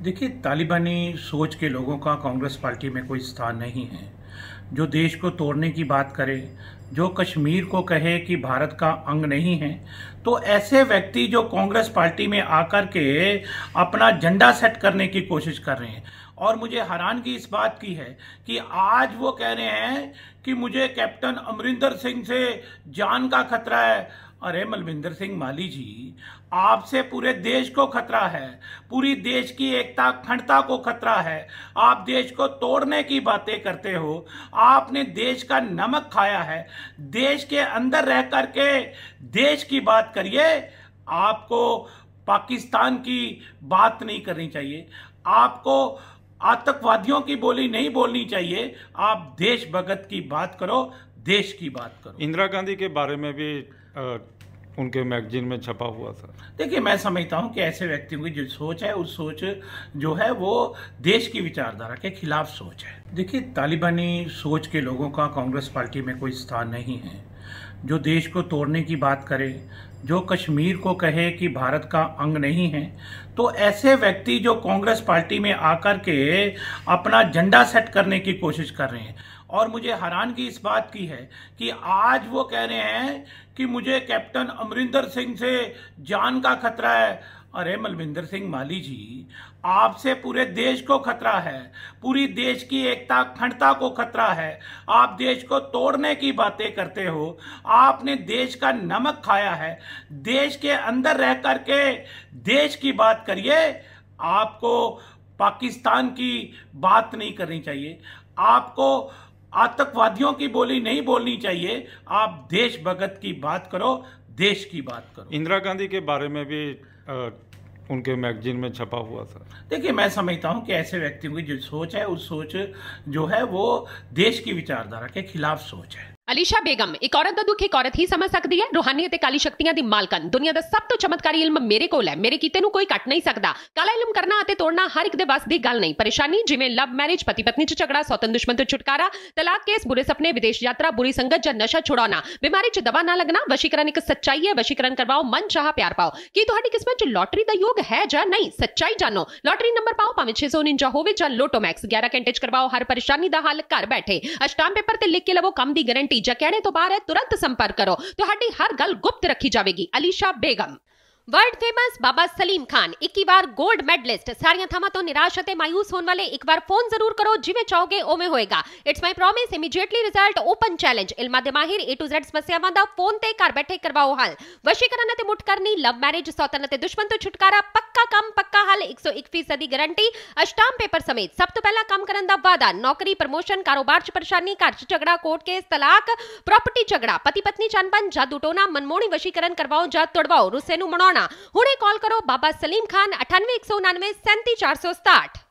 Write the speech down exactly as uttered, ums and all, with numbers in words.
देखिए, तालिबानी सोच के लोगों का कांग्रेस पार्टी में कोई स्थान नहीं है। जो देश को तोड़ने की बात करे, जो कश्मीर को कहे कि भारत का अंग नहीं है, तो ऐसे व्यक्ति जो कांग्रेस पार्टी में आकर के अपना झंडा सेट करने की कोशिश कर रहे हैं। और मुझे हैरानगी इस बात की है कि आज वो कह रहे हैं कि मुझे कैप्टन अमरिंदर सिंह से जान का खतरा है। अरे मलविंदर सिंह माली जी, आपसे पूरे देश को खतरा है, पूरी देश की एकता अखंडता को खतरा है। आप देश को तोड़ने की बातें करते हो। आपने देश का नमक खाया है। देश के अंदर रह करके देश की बात करिए। आपको पाकिस्तान की बात नहीं करनी चाहिए। आपको आतंकवादियों की बोली नहीं बोलनी चाहिए। आप देशभक्त की बात करो, देश की बात करो। इंदिरा गांधी के बारे में भी आ, उनके मैगजीन में छपा हुआ था। देखिए, मैं समझता हूं कि ऐसे व्यक्तियों की जो सोच है, उस सोच जो है वो देश की विचारधारा के खिलाफ सोच है। देखिए, तालिबानी सोच के लोगों का कांग्रेस पार्टी में कोई स्थान नहीं है। जो देश को तोड़ने की बात करे, जो कश्मीर को कहे कि भारत का अंग नहीं है, तो ऐसे व्यक्ति जो कांग्रेस पार्टी में आकर के अपना झंडा सेट करने की कोशिश कर रहे हैं। और मुझे हैरानगी इस बात की है कि आज वो कह रहे हैं कि मुझे कैप्टन अमरिंदर सिंह से जान का खतरा है। अरे मलविंदर सिंह माली जी, आपसे पूरे देश को खतरा है, पूरी देश की एकता अखंडता को खतरा है। आप देश को तोड़ने की बातें करते हो। आपने देश का नमक खाया है। देश के अंदर रह करके देश की बात करिए। आपको पाकिस्तान की बात नहीं करनी चाहिए। आपको आतंकवादियों की बोली नहीं बोलनी चाहिए। आप देशभक्त की बात करो, देश की बात करो। इंदिरा गांधी के बारे में भी आ, उनके मैगजीन में छपा हुआ था। देखिए, मैं समझता हूं कि ऐसे व्यक्तियों की जो सोच है, उस सोच जो है वो देश की विचारधारा के खिलाफ सोच है। ਅਲੀਸ਼ਾ ਬੇਗਮ ਇੱਕ ਔਰਤ ਦਾ ਦੁੱਖ ਇੱਕ ਔਰਤ ਹੀ ਸਮਝ ਸਕਦੀ ਹੈ। ਰੂਹਾਨੀ ਅਤੇ ਕਾਲੀ ਸ਼ਕਤੀਆਂ ਦੀ ਮਾਲਕਨ, ਦੁਨੀਆ ਦਾ ਸਭ ਤੋਂ ਚਮਤਕਾਰੀ ਇਲਮ ਮੇਰੇ ਕੋਲ ਹੈ। ਮੇਰੇ ਕੀਤੇ ਨੂੰ ਕੋਈ ਕੱਟ ਨਹੀਂ ਸਕਦਾ। ਕਾਲਾ ਇਲਮ ਕਰਨਾ ਅਤੇ ਤੋੜਨਾ ਹਰ ਇੱਕ ਦੇ ਵੱਸ ਦੀ ਗੱਲ ਨਹੀਂ। ਪਰੇਸ਼ਾਨੀ ਜਿਵੇਂ ਲਵ ਮੈਰਿਜ, ਪਤੀ ਪਤਨੀ ਚ ਝਗੜਾ, ਸੌਤਨ ਦੁਸ਼ਮਣ ਤੋਂ ਛੁਟਕਾਰਾ, ਤਲਾਕ ਕੇਸ, ਬੁਰੇ ਸੁਪਨੇ, ਵਿਦੇਸ਼ ਯਾਤਰਾ, ਬੁਰੀ ਸੰਗਤ ਜਾਂ ਨਸ਼ਾ ਛੁਡਾਉਣਾ, ਬਿਮਾਰੀ ਚ ਦਵਾ ਨਾ ਲੱਗਣਾ। ਵਸ਼ੀਕਰਨ ਇੱਕ ਸੱਚਾਈ ਹੈ। ਵਸ਼ੀਕਰਨ ਕਰਵਾਓ, ਮਨ ਚਾਹਾ ਪਿਆਰ ਪਾਓ। ਕੀ ਤੁਹਾਡੀ ਕਿਸਮਤ ਚ ਲੋਟਰੀ ਦਾ ਯੋਗ ਹੈ ਜਾਂ ਨਹੀਂ? ਸੱਚਾਈ ਜਾਣੋ। ਲੋਟਰੀ ਨੰਬਰ ਪਾਓ, ਭਾਵੇਂ ਛੇ ਸੌ ਉਨੰਜਾ ਹੋਵੇ ਜਾਂ ਲੋਟੋ ਮੈਕਸ। ਗਿਆਰਾਂ ਘੰਟੇ ਚ ਕਰਵਾਓ ਹਰ ਪਰੇਸ਼ਾਨੀ ਦਾ ਹੱਲ ਘਰ ਬੈਠੇ। ਅਸ਼ਟਾਮ ਪੇਪਰ ਤੇ ਲਿਖ ਕੇ ਲਵੋ ਕੰਮ ਦੀ ਗਾਰੰਟੀ। ਜਾਂ ਕਹਿਣੇ ਤੋਂ ਬਾਹਰ तुरंत संपर्क करो। ਤੁਹਾਡੀ हर गल गुप्त रखी जाएगी। अलीशा बेगम। वर्ल्ड फेमस बाबा सलीम खान इक्की बार गोल्ड मेडलिस्ट। सारियां थावां तो निराश अते मायूस होने वाले एक बार फोन जरूर करो। जिवें चाहोगे उवें होएगा। It's my promise. Immediately result, open challenge. इल्मां दे माहिर ए टू ज़ेड समस्यावां दा फोन ते घर बैठे करवाओ हल। वशीकरण अते मुठ करनी, लव मैरिज, सौतन अते दुश्मन तो छुटकारा, पक्का काम पक्का हल, एक सौ एक फीसद दी गारंटी, अष्टाम पेपर समेत। सब तो पहला काम करन दा वादा, नौकरी, प्रमोशन, कारोबार च परेशानी, घर च झगड़ा, कोर्ट केस, तलाक, प्रॉपर्टी झगड़ा, पति पत्नी च अनबन, जादू टोना, मनमोहनी वशीकरण करवाओ जां तुड़वाओ, रुस्से नूं मनाउणा। हुणे कॉल करो बाबा सलीम खान, अठानवे एक सौ उनानवे सैंती चार सौ सताहठ।